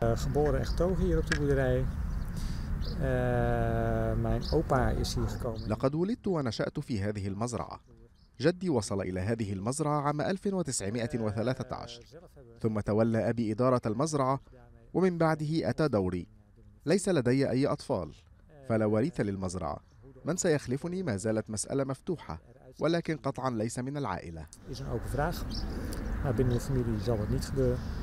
Geboren en getogen hier op de boerderij. Mijn opa is hier gekomen. لقد ولدت ونشأت في هذه المزرعة. جدي وصل إلى هذه المزرعة عام 1913، ثم تولى أبي إدارة المزرعة، ومن بعده أتى دوري. ليس لدي أي أطفال، فلا وريث للمزرعة. من سيخلفني ما زالت مسألة مفتوحة، ولكن قطعا ليس من العائلة. Is een open vraag, maar binnen de familie zal het niet gebeuren.